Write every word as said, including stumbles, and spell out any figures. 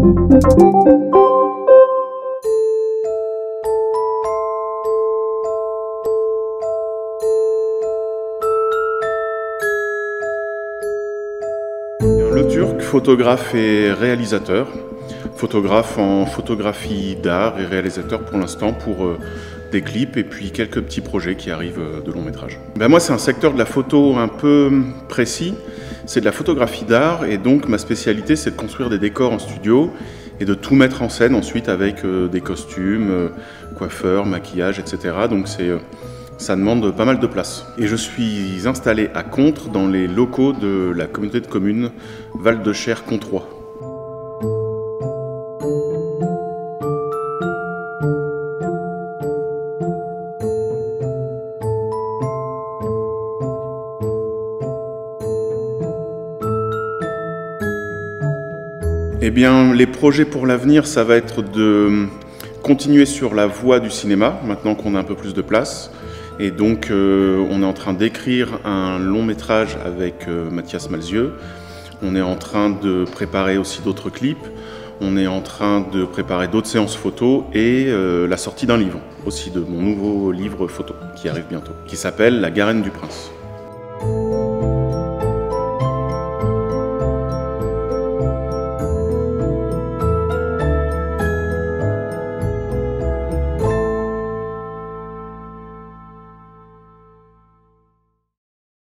Le Turc, photographe et réalisateur. Photographe en photographie d'art et réalisateur pour l'instant pour euh, des clips et puis quelques petits projets qui arrivent euh, de long métrage. Ben moi c'est un secteur de la photo un peu précis, c'est de la photographie d'art et donc ma spécialité c'est de construire des décors en studio et de tout mettre en scène ensuite avec euh, des costumes, euh, coiffeurs, maquillage, et cetera. Donc c'est euh, ça demande pas mal de place. Et je suis installé à Contres dans les locaux de la communauté de communes Val de Cher Controis. Eh bien, les projets pour l'avenir, ça va être de continuer sur la voie du cinéma, maintenant qu'on a un peu plus de place. Et donc, euh, on est en train d'écrire un long métrage avec euh, Mathias Malzieu. On est en train de préparer aussi d'autres clips. On est en train de préparer d'autres séances photos et euh, la sortie d'un livre, aussi de mon nouveau livre photo, qui arrive bientôt, qui s'appelle La Garenne du Prince.